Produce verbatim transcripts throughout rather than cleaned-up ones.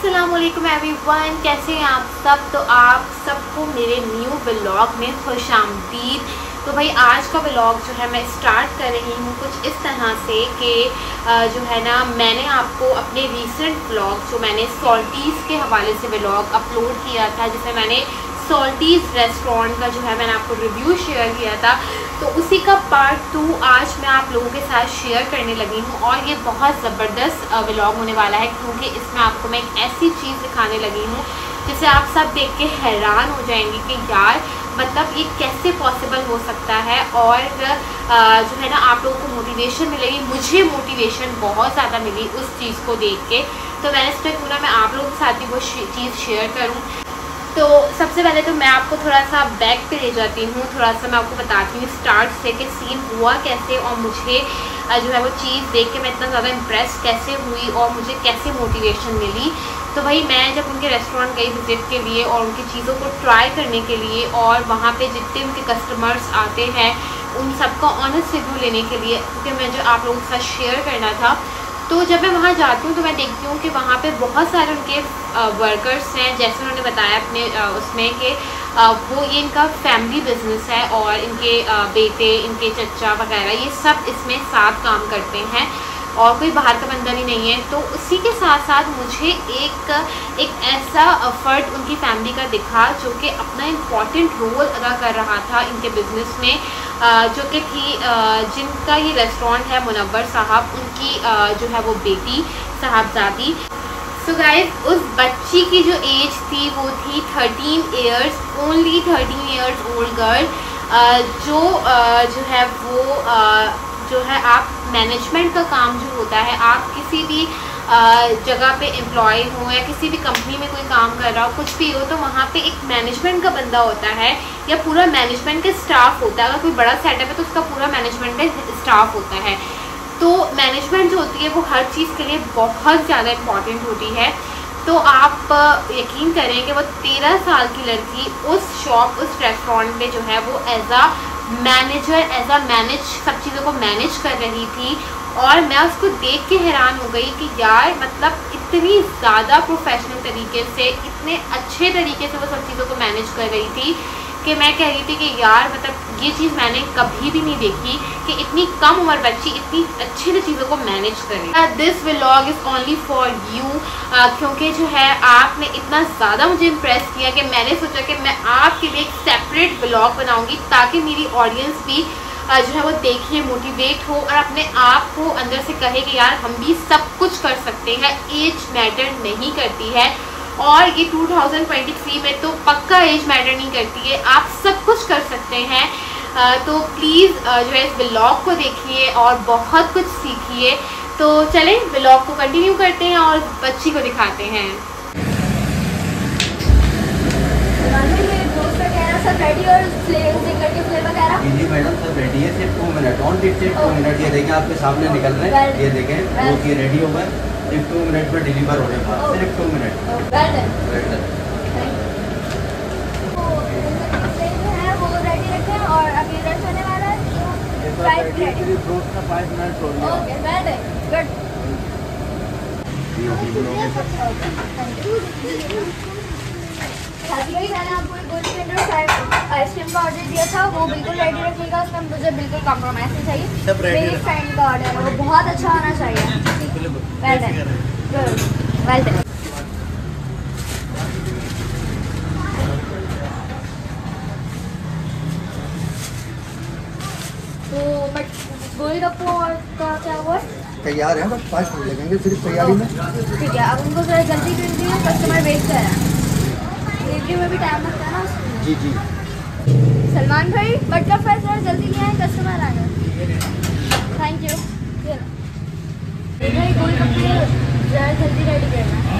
अस्सलामुअलैकुम एवरीवन, कैसे हैं आप सब। तो आप सबको मेरे न्यू व्लॉग में खुशामदीद। तो भाई आज का व्लॉग जो है मैं स्टार्ट कर रही हूँ कुछ इस तरह से कि जो है ना, मैंने आपको अपने रीसेंट व्लॉग जो मैंने सॉल्टीज़ के हवाले से व्लॉग अपलोड किया था, जिसमें मैंने सॉल्टीज़ रेस्टोरेंट का जो है मैंने आपको रिव्यू शेयर किया था, तो उसी का पार्ट टू आज मैं आप लोगों के साथ शेयर करने लगी हूँ। और ये बहुत ज़बरदस्त व्लॉग होने वाला है, क्योंकि इसमें आपको मैं एक ऐसी चीज़ दिखाने लगी हूँ जिसे आप सब देख के हैरान हो जाएंगे कि यार मतलब ये कैसे पॉसिबल हो सकता है। और जो है ना, आप लोगों को मोटिवेशन मिलेगी। मुझे मोटिवेशन बहुत ज़्यादा मिली उस चीज़ को देख के, तो मैंने इस पर पूरा मैं आप लोगों के साथ ही वो चीज़ शेयर करूँ। तो सबसे पहले तो मैं आपको थोड़ा सा बैक पे ले जाती हूँ, थोड़ा सा मैं आपको बताती हूँ स्टार्ट से कि सीन हुआ कैसे और मुझे जो है वो चीज़ देख के मैं इतना ज़्यादा इम्प्रेस कैसे हुई और मुझे कैसे मोटिवेशन मिली। तो भाई मैं जब उनके रेस्टोरेंट गई विज़िट के लिए और उनकी चीज़ों को ट्राई करने के लिए, और वहाँ पे जितने उनके कस्टमर्स आते हैं उन सबका ऑनेस्ट रिव्यू लेने के लिए, क्योंकि मुझे आप लोगों के साथ शेयर करना था। तो जब मैं वहाँ जाती हूँ तो मैं देखती हूँ कि वहाँ पे बहुत सारे उनके वर्कर्स हैं, जैसे उन्होंने बताया अपने उसमें कि वो ये इनका फैमिली बिजनेस है और इनके बेटे, इनके चचा वगैरह ये सब इसमें साथ काम करते हैं और कोई बाहर का बंदा ही नहीं है। तो उसी के साथ साथ मुझे एक एक ऐसा फ़र्द उनकी फैमिली का दिखा जो कि अपना इम्पॉर्टेंट रोल अदा कर रहा था इनके बिज़नेस में, जो कि थी जिनका ये रेस्टोरेंट है मुनव्वर साहब, उनकी जो है वो बेटी साहबजादी। सो गाइस, उस बच्ची की जो एज थी वो थी thirteen years, only thirteen years old girl, जो जो है वो जो है आप मैनेजमेंट का काम जो होता है, आप किसी भी जगह पे एम्प्लॉय हो या किसी भी कंपनी में कोई काम कर रहा हो, कुछ भी हो, तो वहाँ पे एक मैनेजमेंट का बंदा होता है या पूरा मैनेजमेंट का स्टाफ होता है। अगर कोई बड़ा सेटअप है तो उसका पूरा मैनेजमेंट का स्टाफ होता है। तो मैनेजमेंट जो होती है वो हर चीज़ के लिए बहुत ज़्यादा इम्पॉर्टेंट होती है। तो आप यकीन करें कि वो तेरह साल की लड़की उस शॉप, उस रेस्टोरेंट में जो है वो as a manager, as a manage सब चीज़ों को मैनेज कर रही थी। और मैं उसको देख के हैरान हो गई कि यार मतलब इतनी ज़्यादा प्रोफेशनल तरीके से, इतने अच्छे तरीके से वो सब चीज़ों को मैनेज कर रही थी कि मैं कह रही थी कि यार मतलब ये चीज़ मैंने कभी भी नहीं देखी कि इतनी कम उम्र बच्ची इतनी अच्छे से चीज़ों को मैनेज करे। This vlog is only for you, क्योंकि जो है आपने इतना ज़्यादा मुझे इम्प्रेस किया कि मैंने सोचा कि मैं आपके लिए एक सेपरेट व्लॉग बनाऊँगी ताकि मेरी ऑडियंस भी जो है वो देखिए, मोटिवेट हो और अपने आप को अंदर से कहे कि यार हम भी सब कुछ कर सकते हैं, एज मैटर नहीं करती है। और ये टू थाउजेंड ट्वेंटी थ्री में तो पक्का एज मैटर नहीं करती है, आप सब कुछ कर सकते हैं। तो प्लीज़ जो है इस व्लॉग को देखिए और बहुत कुछ सीखिए। तो चलें व्लॉग को कंटिन्यू करते हैं और बच्ची को दिखाते हैं। सब रेडी और फ्लेवर करके फ्लेवर वगैरह जी मैडम, सब रेडी है, सिर्फ टू मिनट ऑन टिप सिर्फ टू मिनट। ये देखें आपके सामने निकल रहे हैं, ये देखें वो ये रेडी हो गए, सिर्फ टू मिनट में डिलीवर होने वाला, सिर्फ two minute. Well done, well done. वो रेडी रखें और अभी रेडी होने वाला है। प्राइस रेडी रोस्ट का फाइव मिनट हो गया। Okay, well done, good. मैंने आपको एक गोल्ड स्टैंडर्ड आइसक्रीम का ऑर्डर दिया था, वो बिल्कुल रेडी रखिएगा, उसमें मुझे बिल्कुल कॉम्प्रोमाइज़ नहीं चाहिए। मेरी फ्रेंड का ऑर्डर है, वो बहुत अच्छा होना चाहिए। Well done, good, well done. तो बट गोलगप्पों का क्या हुआ? तैयार है, बस पाँच मिनट लगेंगे सिर्फ तैयारी में। ठीक है, अब उनको जरा जल्दी कर दीजिए, कस्टमर वेट कर रहा है, डिलीवरी में भी टाइम लगता है ना उसमें। जी जी। सलमान भाई बटर फ्राई जरा जल्दी ले आए, कस्टमर आ गए। Thank you. भाई गोलगप्पे जरा जल्दी रेडी करना।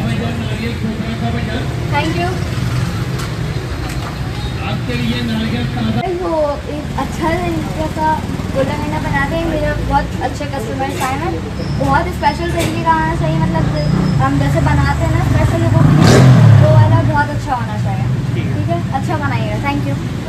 Thank you. वो एक अच्छा तरीके का गोला गंडा बना दें, मेरे बहुत अच्छे कस्टमर्स आए हैं। बहुत स्पेशल तरीके का आना चाहिए, मतलब हम जैसे बनाते हैं ना स्पेशल लोगों के लिए, वो वाला बहुत अच्छा होना चाहिए। ठीक है, अच्छा बनाइएगा। Thank you.